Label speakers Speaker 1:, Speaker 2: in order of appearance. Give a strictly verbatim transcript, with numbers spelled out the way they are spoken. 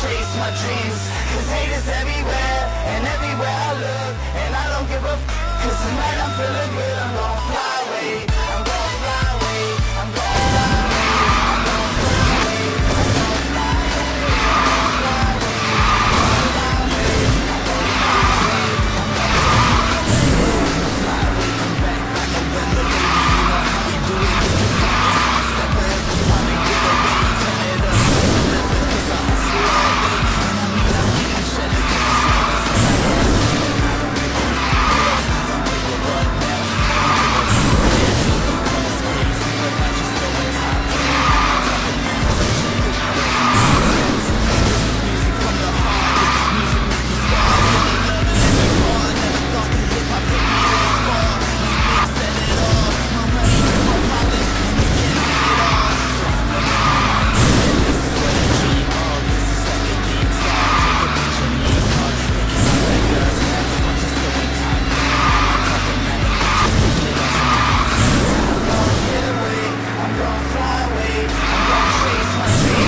Speaker 1: chase my dreams. Cause hate is everywhere, and everywhere I look, and I don't give a f. Cause tonight I'm feeling good, I'm gon' fly away. I'm gon' fly away, I'm gon' fly away, I'm gon' fly away, I'm gon' fly away, I'm gon' fly away, I'm gon' fly away, I'm gon' fly away, I'm gon' fly away, come back like a weather, baby, you know how we do it, get your pockets, step ahead, just wanna get it, baby, turn it up, cause I hustle all day, and I mean I keep my shit against the I'm gonna chase my dreams.